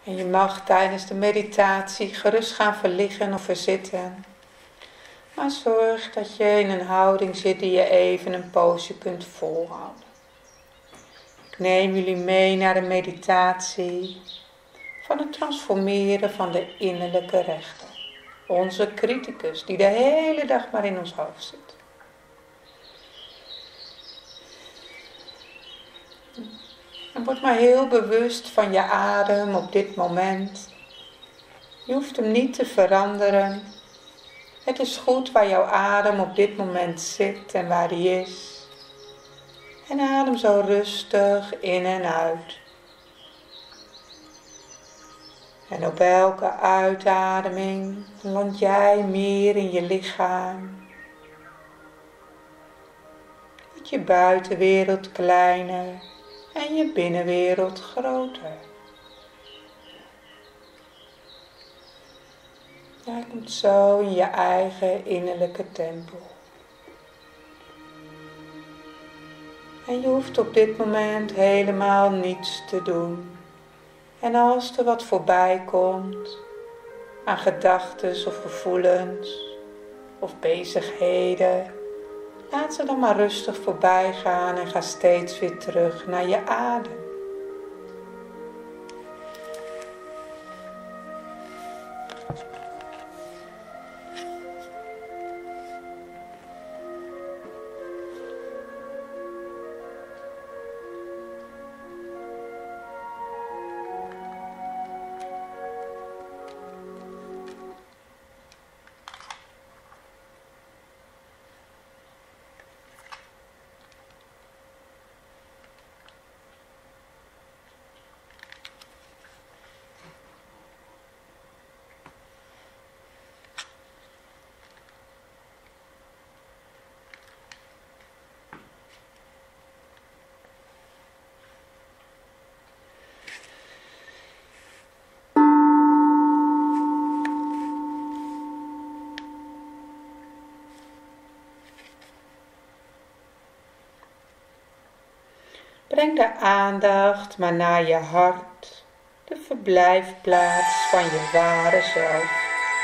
En je mag tijdens de meditatie gerust gaan verliggen of verzitten. Maar zorg dat je in een houding zit die je even een poosje kunt volhouden. Ik neem jullie mee naar de meditatie van het transformeren van de innerlijke rechter. Onze criticus die de hele dag maar in ons hoofd zit. En word maar heel bewust van je adem op dit moment. Je hoeft hem niet te veranderen. Het is goed waar jouw adem op dit moment zit en waar die is. En adem zo rustig in en uit. En op elke uitademing land jij meer in je lichaam. Wordt je buitenwereld kleiner en je binnenwereld groter. Jij komt zo in je eigen innerlijke tempel. En je hoeft op dit moment helemaal niets te doen. En als er wat voorbij komt, aan gedachten of gevoelens of bezigheden, laat ze dan maar rustig voorbij gaan en ga steeds weer terug naar je adem. Breng de aandacht maar naar je hart, de verblijfplaats van je ware zelf.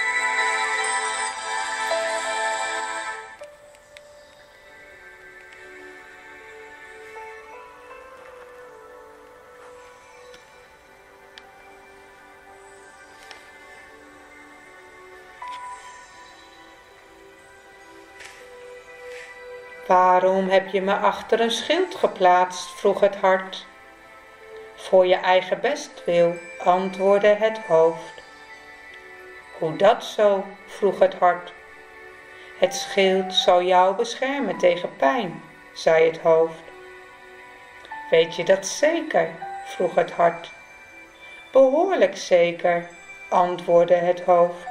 Waarom heb je me achter een schild geplaatst, vroeg het hart. Voor je eigen bestwil, antwoordde het hoofd. Hoe dat zo, vroeg het hart. Het schild zal jou beschermen tegen pijn, zei het hoofd. Weet je dat zeker, vroeg het hart. Behoorlijk zeker, antwoordde het hoofd.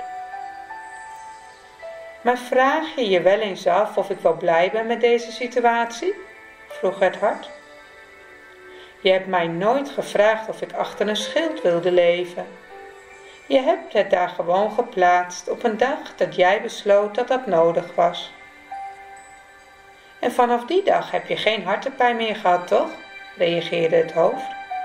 Maar vraag je je wel eens af of ik wel blij ben met deze situatie? Vroeg het hart. Je hebt mij nooit gevraagd of ik achter een schild wilde leven. Je hebt het daar gewoon geplaatst op een dag dat jij besloot dat dat nodig was. En vanaf die dag heb je geen hartepijn meer gehad, toch? Reageerde het hoofd.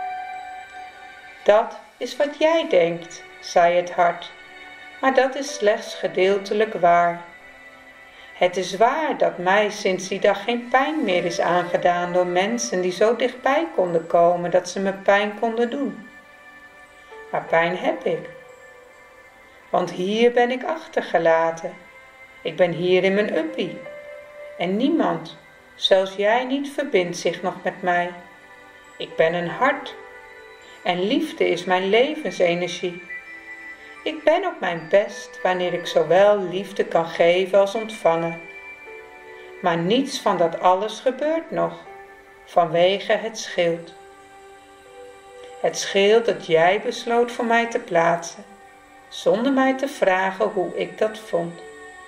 Dat is wat jij denkt, zei het hart. Maar dat is slechts gedeeltelijk waar. Het is waar dat mij sinds die dag geen pijn meer is aangedaan door mensen die zo dichtbij konden komen dat ze me pijn konden doen. Maar pijn heb ik. Want hier ben ik achtergelaten. Ik ben hier in mijn uppie. En niemand, zelfs jij niet, verbindt zich nog met mij. Ik ben een hart. En liefde is mijn levensenergie. Ik ben op mijn best wanneer ik zowel liefde kan geven als ontvangen. Maar niets van dat alles gebeurt nog, vanwege het schild. Het schild dat jij besloot voor mij te plaatsen, zonder mij te vragen hoe ik dat vond.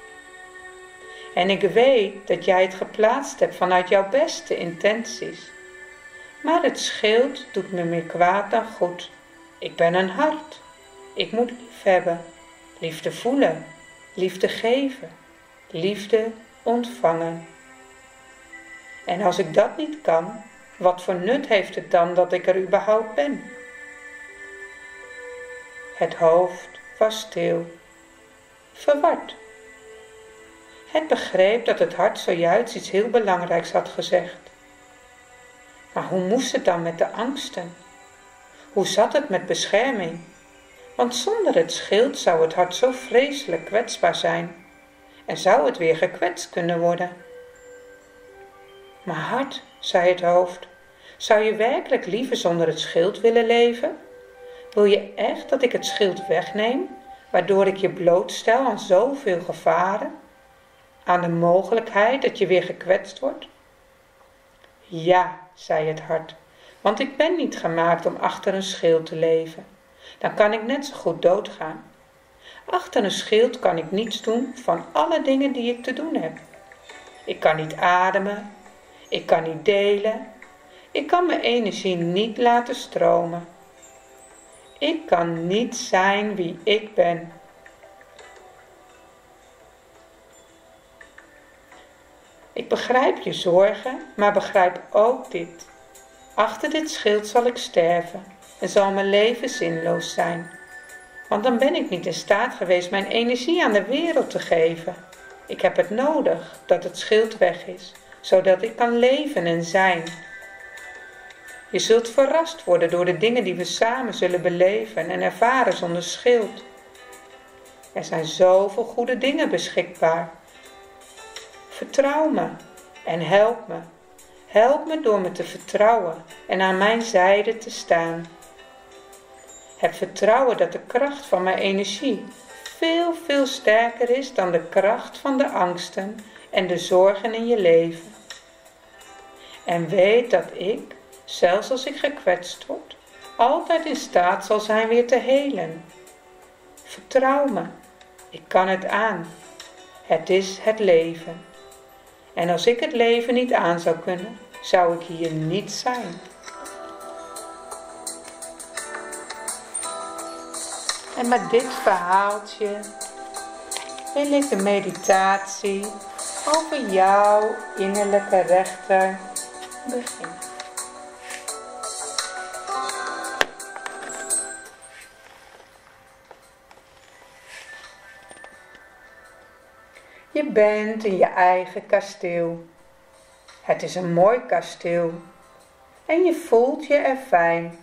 En ik weet dat jij het geplaatst hebt vanuit jouw beste intenties. Maar het schild doet me meer kwaad dan goed. Ik ben een hart. Ik moet lief hebben, liefde voelen, liefde geven, liefde ontvangen. En als ik dat niet kan, wat voor nut heeft het dan dat ik er überhaupt ben? Het hoofd was stil, verward. Het begreep dat het hart zojuist iets heel belangrijks had gezegd. Maar hoe moest het dan met de angsten? Hoe zat het met bescherming? Want zonder het schild zou het hart zo vreselijk kwetsbaar zijn en zou het weer gekwetst kunnen worden. Maar hart, zei het hoofd, zou je werkelijk liever zonder het schild willen leven? Wil je echt dat ik het schild wegneem, waardoor ik je blootstel aan zoveel gevaren? Aan de mogelijkheid dat je weer gekwetst wordt? Ja, zei het hart, want ik ben niet gemaakt om achter een schild te leven. Dan kan ik net zo goed doodgaan. Achter een schild kan ik niets doen van alle dingen die ik te doen heb. Ik kan niet ademen, ik kan niet delen, ik kan mijn energie niet laten stromen. Ik kan niet zijn wie ik ben. Ik begrijp je zorgen, maar begrijp ook dit. Achter dit schild zal ik sterven en zal mijn leven zinloos zijn. Want dan ben ik niet in staat geweest mijn energie aan de wereld te geven. Ik heb het nodig dat het schild weg is, zodat ik kan leven en zijn. Je zult verrast worden door de dingen die we samen zullen beleven en ervaren zonder schild. Er zijn zoveel goede dingen beschikbaar. Vertrouw me en help me. Help me door me te vertrouwen en aan mijn zijde te staan. Heb vertrouwen dat de kracht van mijn energie veel sterker is dan de kracht van de angsten en de zorgen in je leven. En weet dat ik, zelfs als ik gekwetst word, altijd in staat zal zijn weer te helen. Vertrouw me, ik kan het aan. Het is het leven. En als ik het leven niet aan zou kunnen, zou ik hier niet zijn. En met dit verhaaltje wil ik de meditatie over jouw innerlijke rechter beginnen. Je bent in je eigen kasteel. Het is een mooi kasteel en je voelt je er fijn.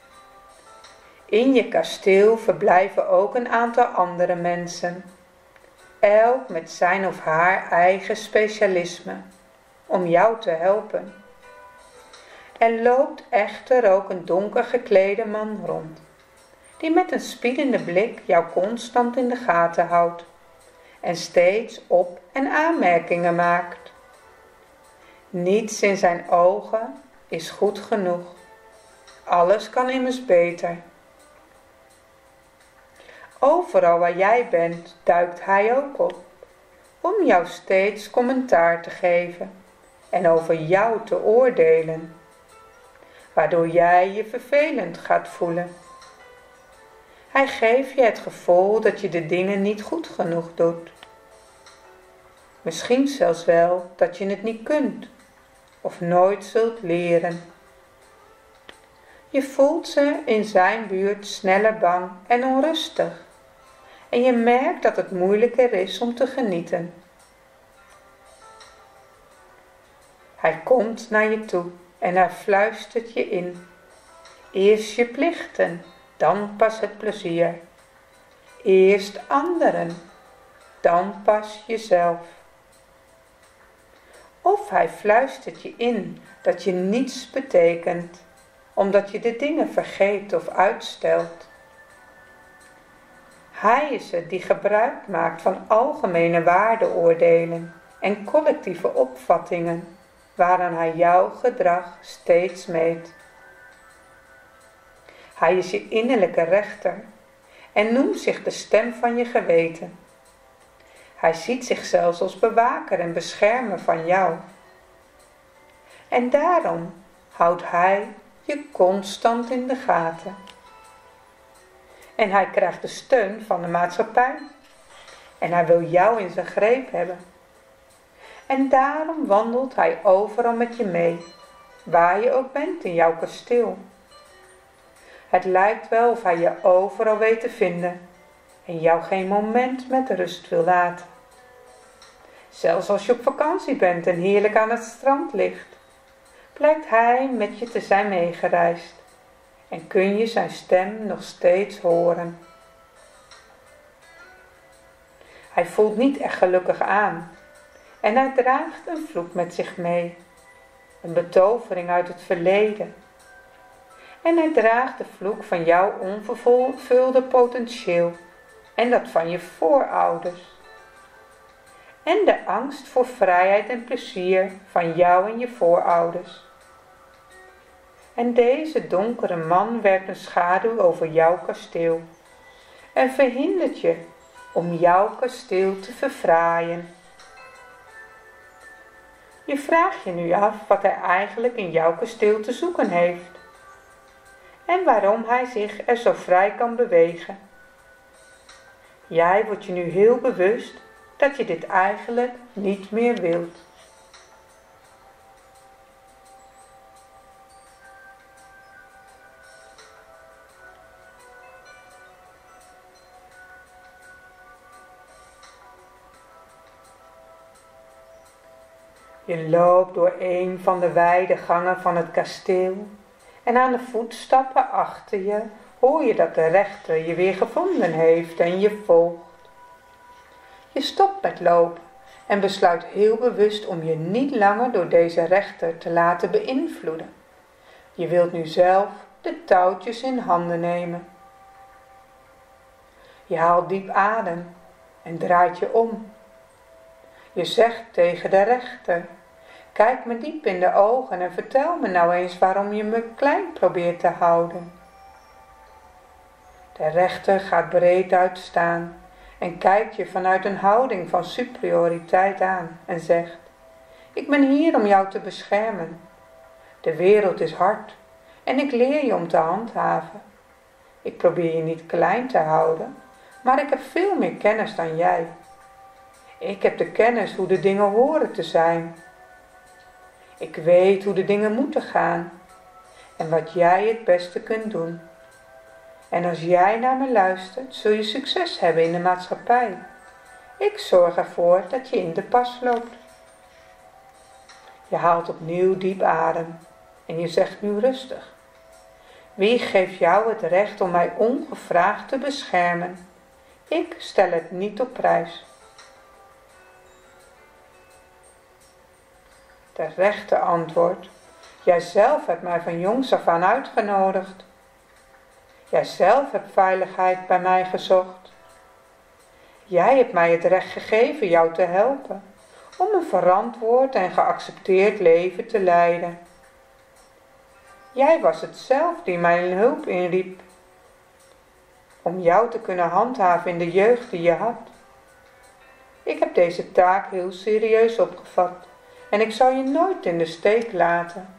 In je kasteel verblijven ook een aantal andere mensen, elk met zijn of haar eigen specialisme, om jou te helpen. Er loopt echter ook een donker geklede man rond, die met een spiedende blik jou constant in de gaten houdt en steeds op- en aanmerkingen maakt. Niets in zijn ogen is goed genoeg. Alles kan immers beter. Overal waar jij bent, duikt hij ook op, om jou steeds commentaar te geven en over jou te oordelen, waardoor jij je vervelend gaat voelen. Hij geeft je het gevoel dat je de dingen niet goed genoeg doet. Misschien zelfs wel dat je het niet kunt of nooit zult leren. Je voelt ze in zijn buurt sneller bang en onrustig. En je merkt dat het moeilijker is om te genieten. Hij komt naar je toe en hij fluistert je in. Eerst je plichten, dan pas het plezier. Eerst anderen, dan pas jezelf. Of hij fluistert je in dat je niets betekent, omdat je de dingen vergeet of uitstelt. Hij is het die gebruik maakt van algemene waardeoordelen en collectieve opvattingen, waaraan hij jouw gedrag steeds meet. Hij is je innerlijke rechter en noemt zich de stem van je geweten. Hij ziet zich zelfs als bewaker en beschermer van jou. En daarom houdt hij je constant in de gaten. En hij krijgt de steun van de maatschappij. En hij wil jou in zijn greep hebben. En daarom wandelt hij overal met je mee, waar je ook bent in jouw kasteel. Het lijkt wel of hij je overal weet te vinden en jou geen moment met rust wil laten. Zelfs als je op vakantie bent en heerlijk aan het strand ligt, blijkt hij met je te zijn meegereisd en kun je zijn stem nog steeds horen. Hij voelt niet echt gelukkig aan en hij draagt een vloek met zich mee, een betovering uit het verleden. En hij draagt de vloek van jouw onvervulde potentieel en dat van je voorouders. En de angst voor vrijheid en plezier van jou en je voorouders. En deze donkere man werpt een schaduw over jouw kasteel en verhindert je om jouw kasteel te verfraaien. Je vraagt je nu af wat hij eigenlijk in jouw kasteel te zoeken heeft en waarom hij zich er zo vrij kan bewegen. Jij wordt je nu heel bewust dat je dit eigenlijk niet meer wilt. Je loopt door een van de wijde gangen van het kasteel en aan de voetstappen achter je hoor je dat de rechter je weer gevonden heeft en je volgt. Je stopt met lopen en besluit heel bewust om je niet langer door deze rechter te laten beïnvloeden. Je wilt nu zelf de touwtjes in handen nemen. Je haalt diep adem en draait je om. Je zegt tegen de rechter: kijk me diep in de ogen en vertel me nou eens waarom je me klein probeert te houden. De rechter gaat breed uitstaan en kijkt je vanuit een houding van superioriteit aan en zegt: ik ben hier om jou te beschermen. De wereld is hard en ik leer je om te handhaven. Ik probeer je niet klein te houden, maar ik heb veel meer kennis dan jij. Ik heb de kennis hoe de dingen horen te zijn. Ik weet hoe de dingen moeten gaan en wat jij het beste kunt doen. En als jij naar me luistert, zul je succes hebben in de maatschappij. Ik zorg ervoor dat je in de pas loopt. Je haalt opnieuw diep adem en je zegt nu rustig: wie geeft jou het recht om mij ongevraagd te beschermen? Ik stel het niet op prijs. De rechter antwoordt: jijzelf hebt mij van jongs af aan uitgenodigd. Jijzelf hebt veiligheid bij mij gezocht. Jij hebt mij het recht gegeven jou te helpen, om een verantwoord en geaccepteerd leven te leiden. Jij was het zelf die mijn hulp inriep, om jou te kunnen handhaven in de jeugd die je had. Ik heb deze taak heel serieus opgevat en ik zal je nooit in de steek laten.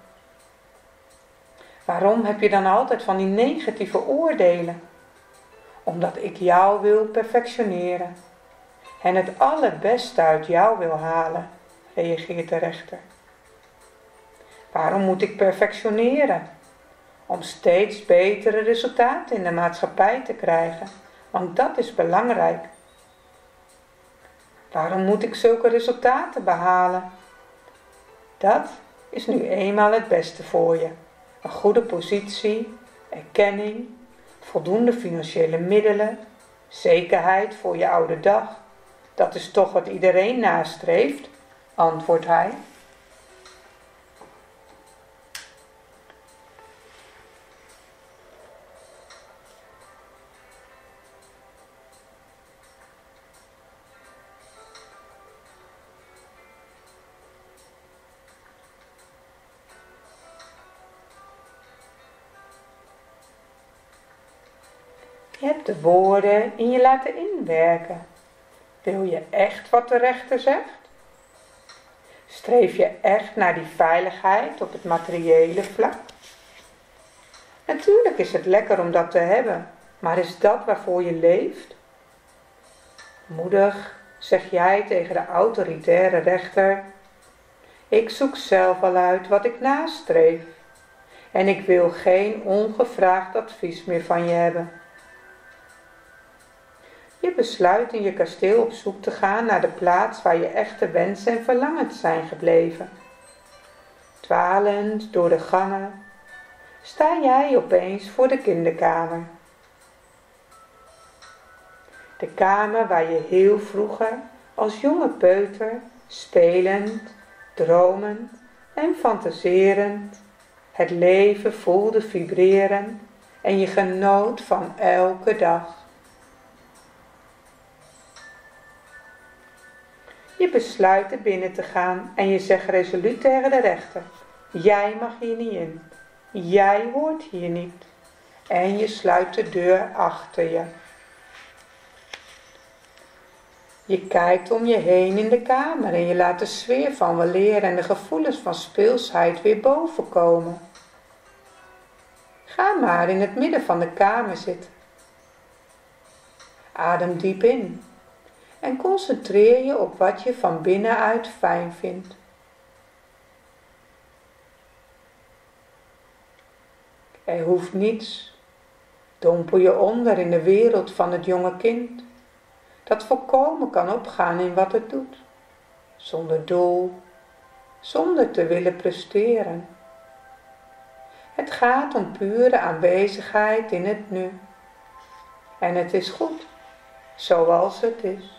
Waarom heb je dan altijd van die negatieve oordelen? Omdat ik jou wil perfectioneren en het allerbeste uit jou wil halen, reageert de rechter. Waarom moet ik perfectioneren? Om steeds betere resultaten in de maatschappij te krijgen, want dat is belangrijk. Waarom moet ik zulke resultaten behalen? Dat is nu eenmaal het beste voor je. Een goede positie, erkenning, voldoende financiële middelen, zekerheid voor je oude dag. Dat is toch wat iedereen nastreeft, antwoordt hij. Je hebt de woorden in je laten inwerken. Wil je echt wat de rechter zegt? Streef je echt naar die veiligheid op het materiële vlak? Natuurlijk is het lekker om dat te hebben, maar is dat waarvoor je leeft? Moedig zeg jij tegen de autoritaire rechter: ik zoek zelf al uit wat ik nastreef. En ik wil geen ongevraagd advies meer van je hebben. Je besluit in je kasteel op zoek te gaan naar de plaats waar je echte wensen en verlangens zijn gebleven. Dwalend door de gangen sta jij opeens voor de kinderkamer. De kamer waar je heel vroeger als jonge peuter spelend, dromend en fantaserend het leven voelde vibreren en je genoot van elke dag. Je besluit er binnen te gaan en je zegt resoluut tegen de rechter: jij mag hier niet in. Jij hoort hier niet. En je sluit de deur achter je. Je kijkt om je heen in de kamer en je laat de sfeer van weleer en de gevoelens van speelsheid weer bovenkomen. Ga maar in het midden van de kamer zitten. Adem diep in en concentreer je op wat je van binnenuit fijn vindt. Er hoeft niets. Dompel je onder in de wereld van het jonge kind, dat volkomen kan opgaan in wat het doet, zonder doel, zonder te willen presteren. Het gaat om pure aanwezigheid in het nu. En het is goed, zoals het is.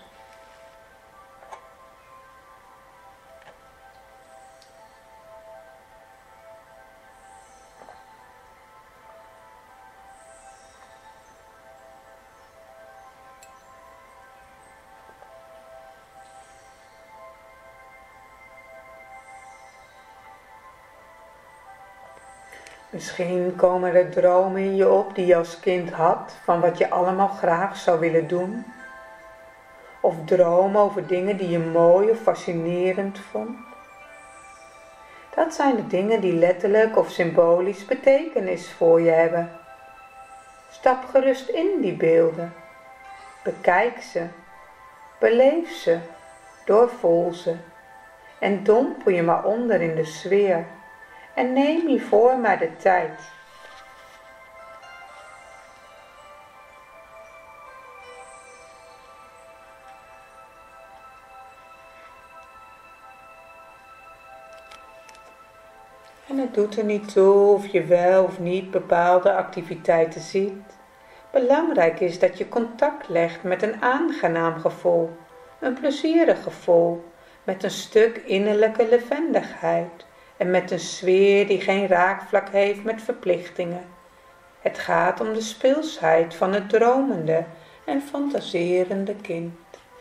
Misschien komen er dromen in je op die je als kind had van wat je allemaal graag zou willen doen. Of dromen over dingen die je mooi of fascinerend vond. Dat zijn de dingen die letterlijk of symbolisch betekenis voor je hebben. Stap gerust in die beelden. Bekijk ze. Beleef ze. Doorvoel ze. En dompel je maar onder in de sfeer. En neem hiervoor maar de tijd. En het doet er niet toe of je wel of niet bepaalde activiteiten ziet. Belangrijk is dat je contact legt met een aangenaam gevoel, een plezierig gevoel, met een stuk innerlijke levendigheid. En met een sfeer die geen raakvlak heeft met verplichtingen. Het gaat om de speelsheid van het dromende en fantaserende kind.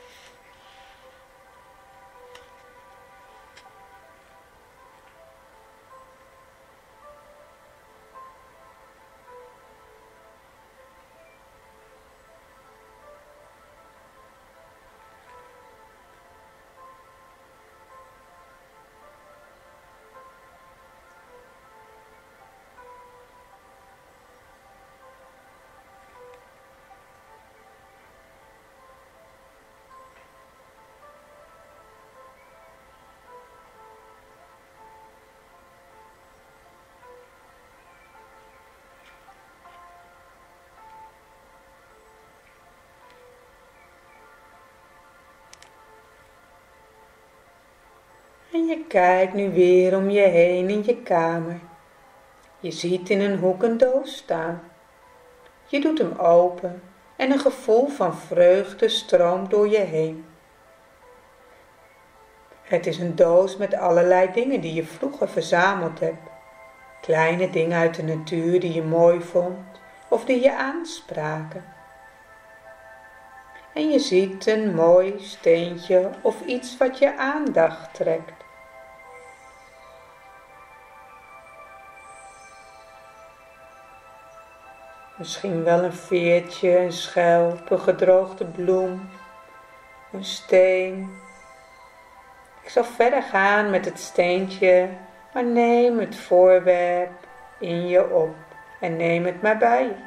En je kijkt nu weer om je heen in je kamer. Je ziet in een hoek een doos staan. Je doet hem open en een gevoel van vreugde stroomt door je heen. Het is een doos met allerlei dingen die je vroeger verzameld hebt. Kleine dingen uit de natuur die je mooi vond of die je aanspraken. En je ziet een mooi steentje of iets wat je aandacht trekt. Misschien wel een veertje, een schelp, een gedroogde bloem, een steen. Ik zal verder gaan met het steentje, maar neem het voorwerp in je op en neem het maar bij je.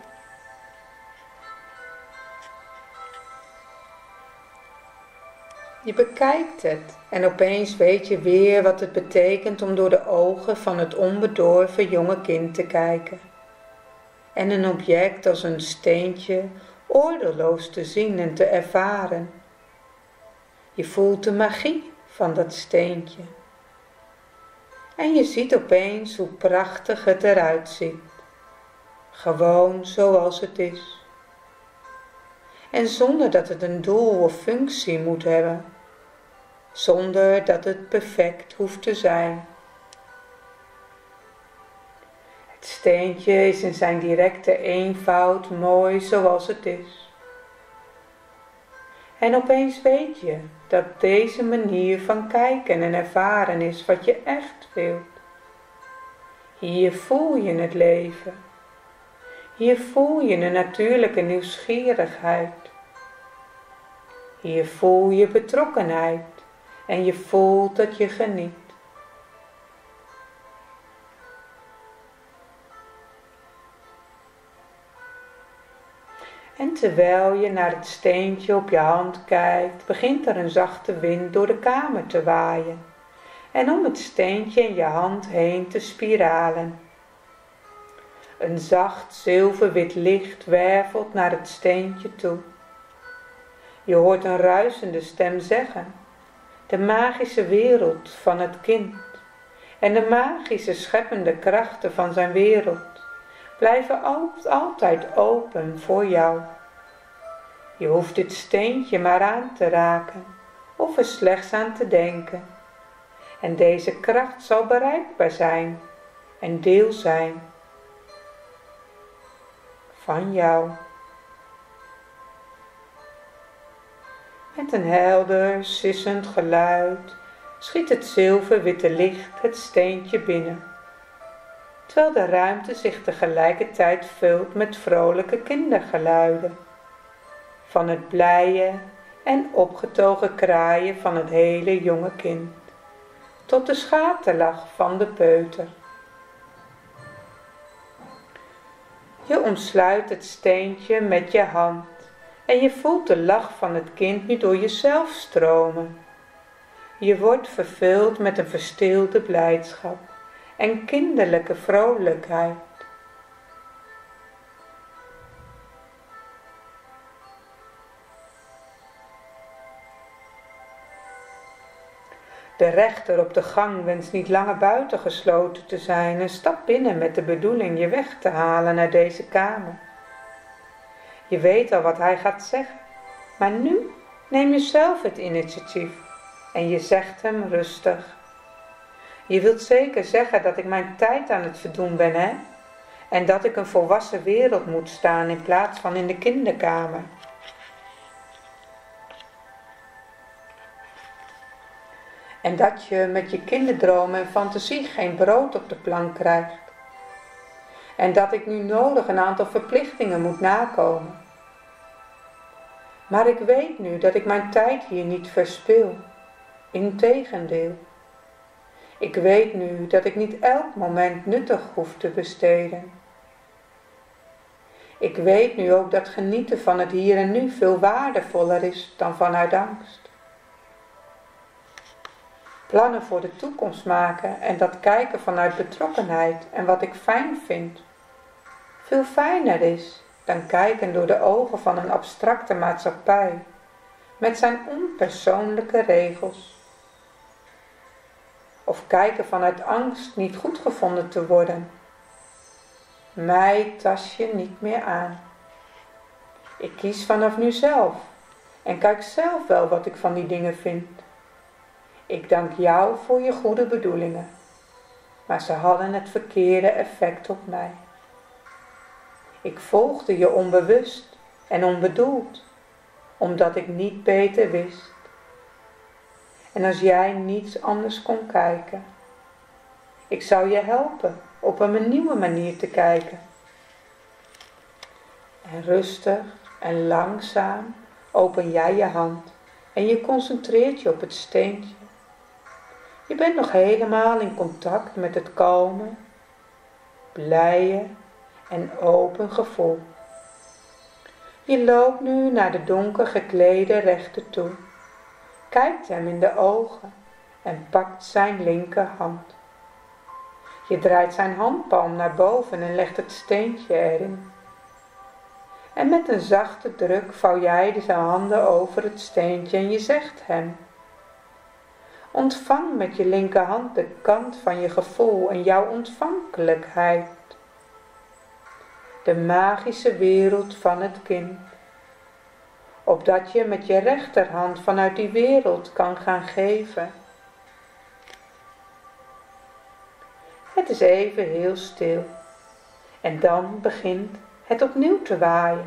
Je bekijkt het en opeens weet je weer wat het betekent om door de ogen van het onbedorven jonge kind te kijken. En een object als een steentje oordeelloos te zien en te ervaren. Je voelt de magie van dat steentje. En je ziet opeens hoe prachtig het eruit ziet. Gewoon zoals het is. En zonder dat het een doel of functie moet hebben. Zonder dat het perfect hoeft te zijn. Het steentje is in zijn directe eenvoud mooi zoals het is. En opeens weet je dat deze manier van kijken en ervaren is wat je echt wilt. Hier voel je het leven. Hier voel je een natuurlijke nieuwsgierigheid. Hier voel je betrokkenheid en je voelt dat je geniet. En terwijl je naar het steentje op je hand kijkt, begint er een zachte wind door de kamer te waaien en om het steentje in je hand heen te spiralen. Een zacht zilverwit licht wervelt naar het steentje toe. Je hoort een ruisende stem zeggen, de magische wereld van het kind en de magische scheppende krachten van zijn wereld blijven altijd open voor jou. Je hoeft dit steentje maar aan te raken of er slechts aan te denken. En deze kracht zal bereikbaar zijn en deel zijn van jou. Met een helder, sissend geluid schiet het zilverwitte licht het steentje binnen, terwijl de ruimte zich tegelijkertijd vult met vrolijke kindergeluiden, van het blije en opgetogen kraaien van het hele jonge kind, tot de schaterlach van de peuter. Je omsluit het steentje met je hand en je voelt de lach van het kind nu door jezelf stromen. Je wordt vervuld met een verstilde blijdschap en kinderlijke vrolijkheid. De rechter op de gang wenst niet langer buitengesloten te zijn en stapt binnen met de bedoeling je weg te halen naar deze kamer. Je weet al wat hij gaat zeggen, maar nu neem je zelf het initiatief en je zegt hem rustig. Je wilt zeker zeggen dat ik mijn tijd aan het verdoen ben, hè? En dat ik een volwassen wereld moet staan in plaats van in de kinderkamer. En dat je met je kinderdromen en fantasie geen brood op de plank krijgt. En dat ik nu nodig een aantal verplichtingen moet nakomen. Maar ik weet nu dat ik mijn tijd hier niet verspil. Integendeel. Ik weet nu dat ik niet elk moment nuttig hoef te besteden. Ik weet nu ook dat genieten van het hier en nu veel waardevoller is dan vanuit angst. Plannen voor de toekomst maken en dat kijken vanuit betrokkenheid en wat ik fijn vind, veel fijner is dan kijken door de ogen van een abstracte maatschappij met zijn onpersoonlijke regels. Of kijken vanuit angst niet goed gevonden te worden. Mij tas je niet meer aan. Ik kies vanaf nu zelf en kijk zelf wel wat ik van die dingen vind. Ik dank jou voor je goede bedoelingen, maar ze hadden het verkeerde effect op mij. Ik volgde je onbewust en onbedoeld, omdat ik niet beter wist. En als jij niets anders kon kijken, ik zou je helpen op een nieuwe manier te kijken. En rustig en langzaam open jij je hand en je concentreert je op het steentje. Je bent nog helemaal in contact met het kalme, blije en open gevoel. Je loopt nu naar de donker geklede rechter toe. kijkt hem in de ogen en pakt zijn linkerhand. Je draait zijn handpalm naar boven en legt het steentje erin. En met een zachte druk vouw jij zijn handen over het steentje en je zegt hem: ontvang met je linkerhand de kant van je gevoel en jouw ontvankelijkheid. De magische wereld van het kind. Opdat je met je rechterhand vanuit die wereld kan gaan geven. Het is even heel stil. En dan begint het opnieuw te waaien.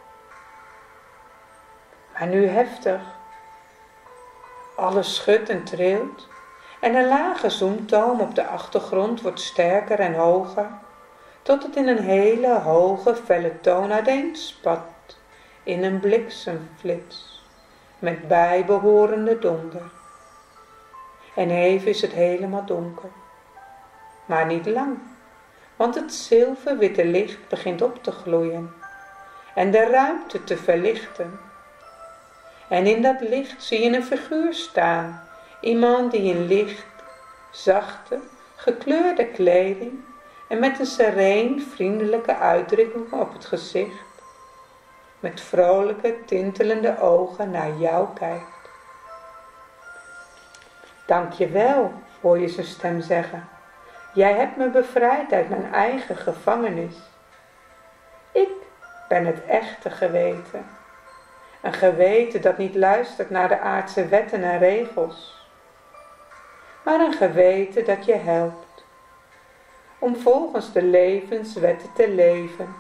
Maar nu heftig. Alles schudt en trilt. En een lage zoemtoon op de achtergrond wordt sterker en hoger. Tot het in een hele hoge felle toon uiteenspat. In een bliksemflits. Met bijbehorende donder. En even is het helemaal donker. Maar niet lang. Want het zilverwitte licht begint op te gloeien. En de ruimte te verlichten. En in dat licht zie je een figuur staan. Iemand die in licht, zachte, gekleurde kleding en met een sereen, vriendelijke uitdrukking op het gezicht, met vrolijke, tintelende ogen naar jou kijkt. Dank je wel, hoor je zijn stem zeggen. Jij hebt me bevrijd uit mijn eigen gevangenis. Ik ben het echte geweten. Een geweten dat niet luistert naar de aardse wetten en regels. Maar een geweten dat je helpt. Om volgens de levenswetten te leven.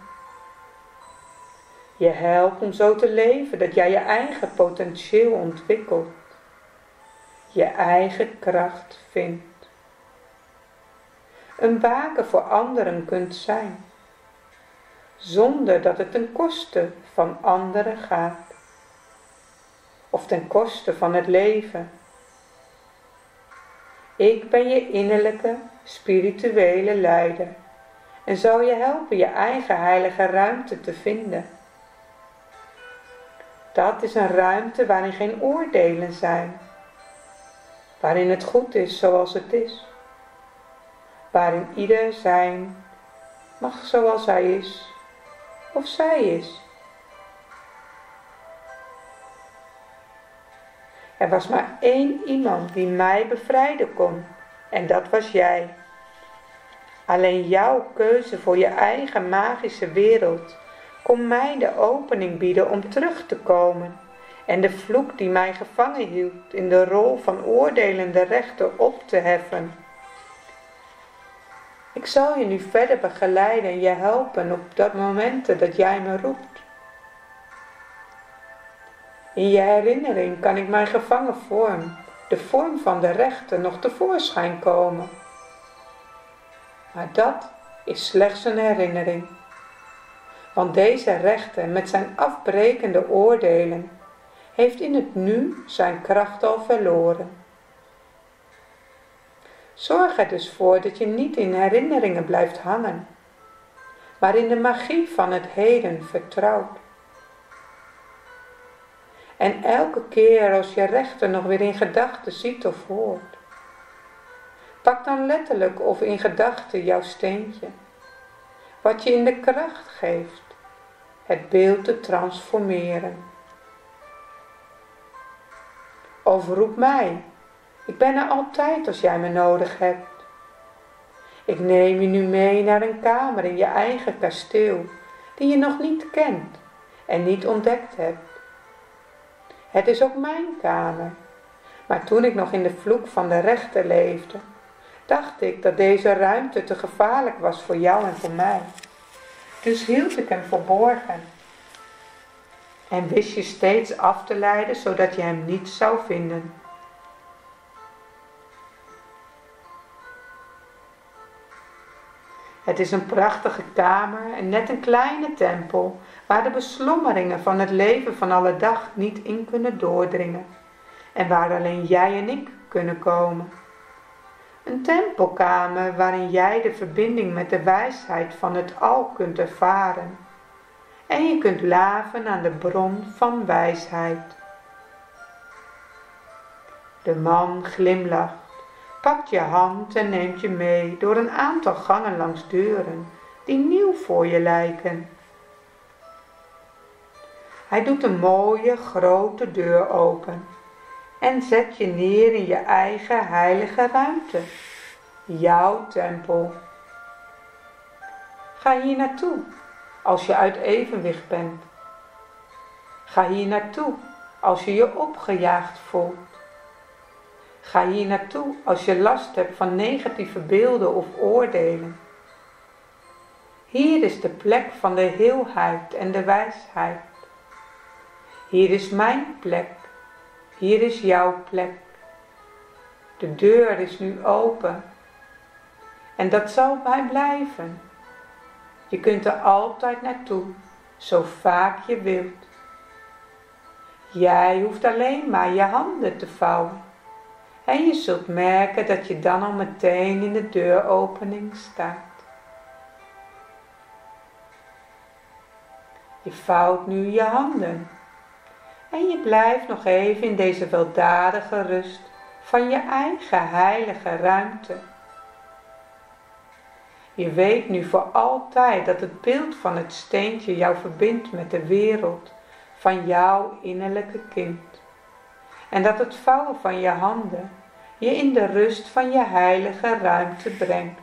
Je helpt om zo te leven dat jij je eigen potentieel ontwikkelt. Je eigen kracht vindt. Een baken voor anderen kunt zijn. Zonder dat het ten koste van anderen gaat. Of ten koste van het leven. Ik ben je innerlijke, spirituele leider. En zal je helpen je eigen heilige ruimte te vinden. Dat is een ruimte waarin geen oordelen zijn. Waarin het goed is zoals het is. Waarin ieder zijn mag zoals hij is. Of zij is. Er was maar één iemand die mij bevrijden kon. En dat was jij. Alleen jouw keuze voor je eigen magische wereld kon mij de opening bieden om terug te komen. En de vloek die mij gevangen hield in de rol van oordelende rechter op te heffen. Ik zal je nu verder begeleiden en je helpen op dat momenten dat jij me roept. In je herinnering kan ik mijn gevangen vorm, de vorm van de rechter, nog tevoorschijn komen. Maar dat is slechts een herinnering. Want deze rechter met zijn afbrekende oordelen heeft in het nu zijn kracht al verloren. Zorg er dus voor dat je niet in herinneringen blijft hangen, maar in de magie van het heden vertrouwt. En elke keer als je rechter nog weer in gedachten ziet of hoort, pak dan letterlijk of in gedachten jouw steentje, wat je in de kracht geeft, het beeld te transformeren. Of roep mij, ik ben er altijd als jij me nodig hebt. Ik neem je nu mee naar een kamer in je eigen kasteel, die je nog niet kent en niet ontdekt hebt. Het is ook mijn kamer, maar toen ik nog in de vloek van de rechter leefde, dacht ik dat deze ruimte te gevaarlijk was voor jou en voor mij. Dus hield ik hem verborgen en wist je steeds af te leiden zodat je hem niet zou vinden. Het is een prachtige kamer en net een kleine tempel, waar de beslommeringen van het leven van alle dag niet in kunnen doordringen. En waar alleen jij en ik kunnen komen. Een tempelkamer waarin jij de verbinding met de wijsheid van het al kunt ervaren. En je kunt laven aan de bron van wijsheid. De man glimlacht, pakt je hand en neemt je mee door een aantal gangen langs deuren die nieuw voor je lijken. Hij doet een mooie grote deur open en zet je neer in je eigen heilige ruimte, jouw tempel. Ga hier naartoe als je uit evenwicht bent. Ga hier naartoe als je je opgejaagd voelt. Ga hier naartoe als je last hebt van negatieve beelden of oordelen. Hier is de plek van de heelheid en de wijsheid. Hier is mijn plek. Hier is jouw plek. De deur is nu open. En dat zal bij blijven. Je kunt er altijd naartoe, zo vaak je wilt. Jij hoeft alleen maar je handen te vouwen. En je zult merken dat je dan al meteen in de deuropening staat. Je vouwt nu je handen. En je blijft nog even in deze weldadige rust van je eigen heilige ruimte. Je weet nu voor altijd dat het beeld van het steentje jou verbindt met de wereld van jouw innerlijke kind. En dat het vouwen van je handen je in de rust van je heilige ruimte brengt.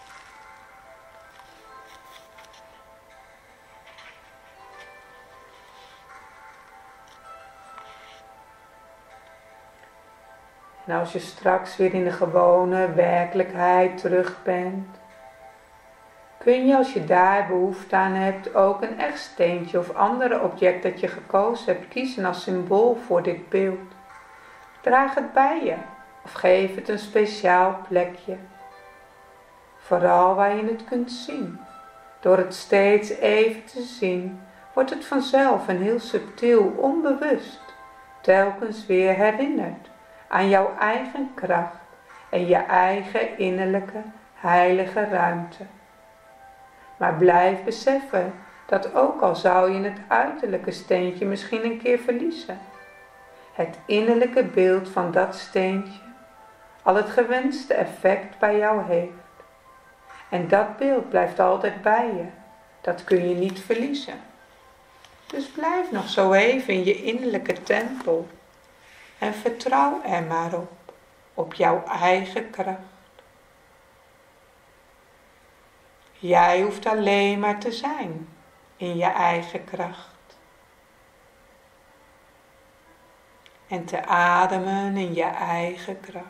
En als je straks weer in de gewone werkelijkheid terug bent, kun je als je daar behoefte aan hebt ook een echt steentje of andere object dat je gekozen hebt kiezen als symbool voor dit beeld. Draag het bij je of geef het een speciaal plekje. Vooral waar je het kunt zien. Door het steeds even te zien, wordt het vanzelf en heel subtiel, onbewust, telkens weer herinnerd aan jouw eigen kracht en je eigen innerlijke heilige ruimte. Maar blijf beseffen dat ook al zou je het uiterlijke steentje misschien een keer verliezen, het innerlijke beeld van dat steentje al het gewenste effect bij jou heeft. En dat beeld blijft altijd bij je. Dat kun je niet verliezen. Dus blijf nog zo even in je innerlijke tempel en vertrouw er maar op jouw eigen kracht. Jij hoeft alleen maar te zijn in je eigen kracht. En te ademen in je eigen kracht.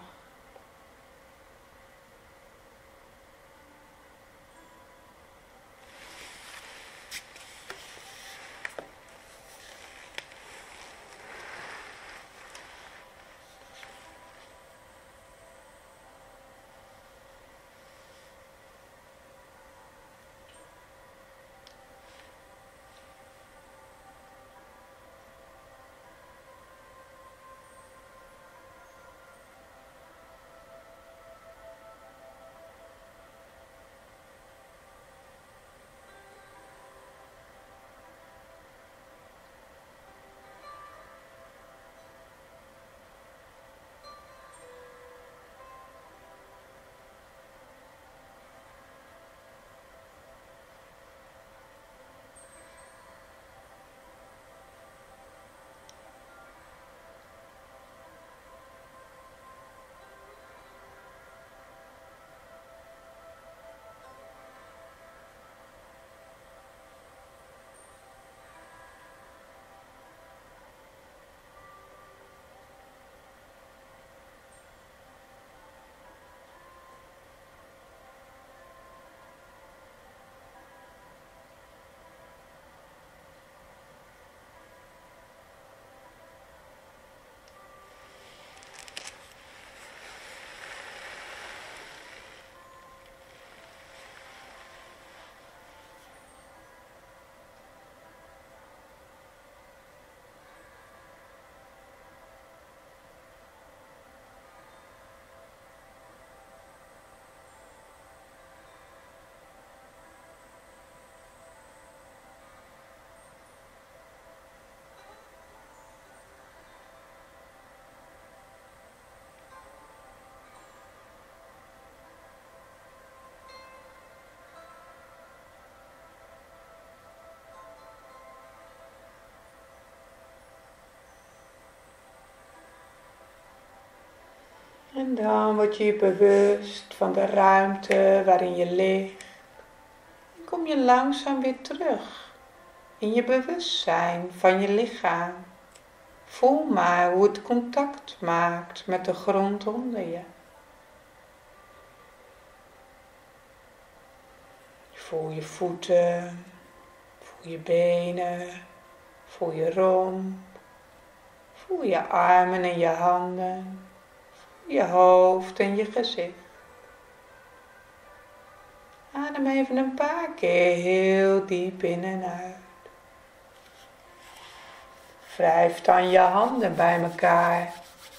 En dan word je je bewust van de ruimte waarin je ligt. En kom je langzaam weer terug in je bewustzijn van je lichaam. Voel maar hoe het contact maakt met de grond onder je. Voel je voeten, voel je benen, voel je romp, voel je armen en je handen, voel je hoofd en je gezicht. Adem even een paar keer heel diep in en uit. Wrijf dan je handen bij elkaar.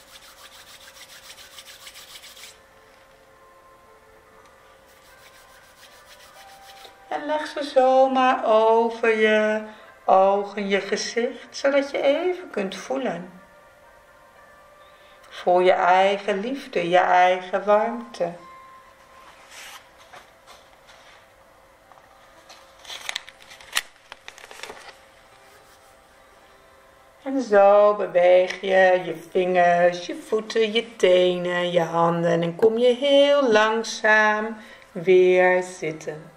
En leg ze zomaar over je ogen, je gezicht, zodat je even kunt voelen. Voel je eigen liefde, je eigen warmte. En zo beweeg je je vingers, je voeten, je tenen, je handen en kom je heel langzaam weer zitten.